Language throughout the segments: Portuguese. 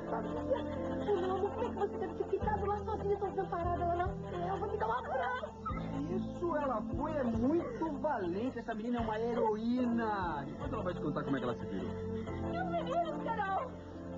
família. Ai, meu amor, como é que você deve ter ficado lá sozinha, tão desamparada lá na selva? Me dá um abraço. Isso, ela foi, é muito valente. Essa menina é uma heroína. Depois ela vai te contar como é que ela se virou. Meus meninos, Carol.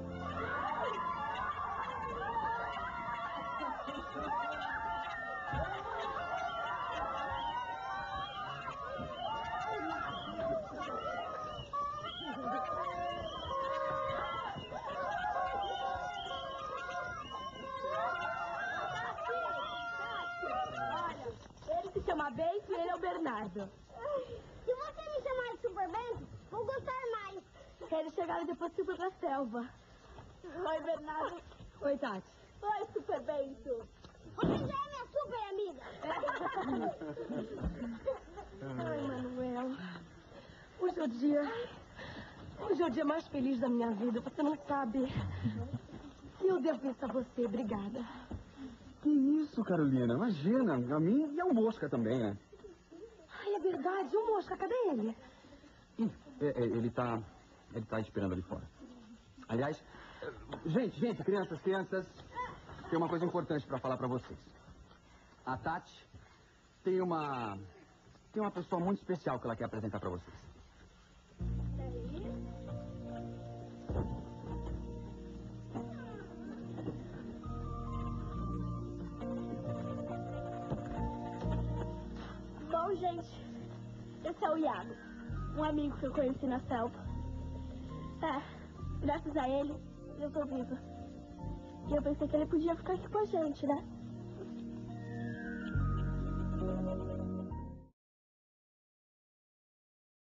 Ele se chama Bento e ele é o Bernardo. Se você me chamar de Super Bento, vou gostar mais. Eles chegaram depois que foi pra selva. Oi, Bernardo. Oi, Tati. Oi, Super Bento. Você já é minha super amiga. Ai, Manuel. Hoje é o dia mais feliz da minha vida. Você não sabe. E eu devo isso a você. Obrigada. Que isso, Carolina? Imagina, a mim e ao Mosca também, né? Ai, é verdade. O Mosca, cadê ele? Ele tá esperando ali fora. Aliás, gente, crianças, tem uma coisa importante pra falar pra vocês. A Tati tem uma pessoa muito especial que ela quer apresentar pra vocês. Bom, gente, esse é o Iago, um amigo que eu conheci na selva. Graças a ele, eu tô viva. E eu pensei que ele podia ficar aqui com a gente, né?